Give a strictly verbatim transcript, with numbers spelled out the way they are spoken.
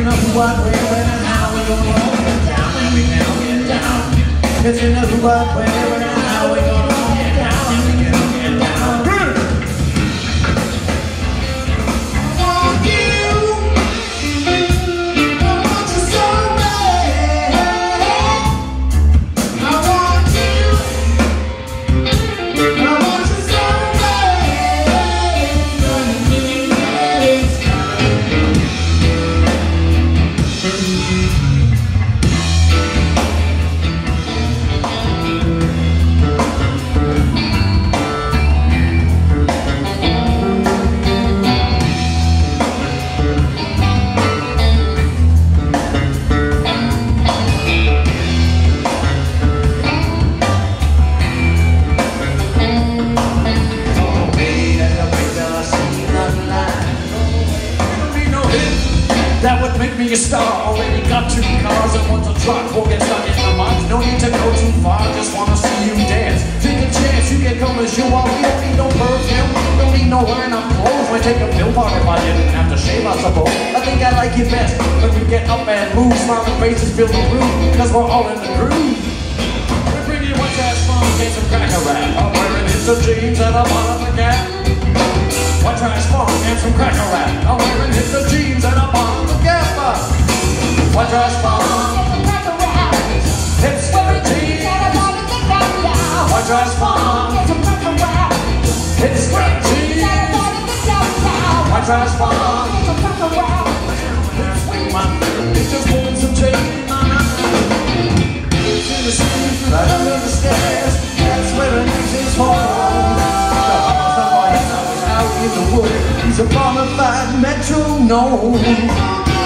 enough what, where, when, and how we gonna roll. Get down, baby, now get down. It's enough what, where, when, and how we gonna roll. Get down, baby, now get down. I want you. I want you so bad. I want you. I want you so bad. That would make me a star. Already got two cars and want to truck. Won't get stuck in the mud. No need to go too far. Just wanna see you dance. Take a chance, you can come as you are. We don't need no perfume. Don't need no wearing up clothes. Might take a pill bar if I didn't have to shave, I suppose. I think I like it best when we get up and move. Smiling faces fill the room, cause we're all in the groove. We bring you one ass fun, get some cracker rap. I'm wearing hits of jeans and I'm on the gap. One trash funk and some cracker rap. I'm wearing hits of jeans and I'm on the gap. One trash funk and some cracker rap. Hits of jeans and I'm on the gap. One trash funk and some cracker rap. Hits of jeans and I'm on the gap. One trash funk and some cracker rap. It's just moving some change. It's in the street, right under the stairs. That's where the next is home. In the wood, he's a bona fide metronome.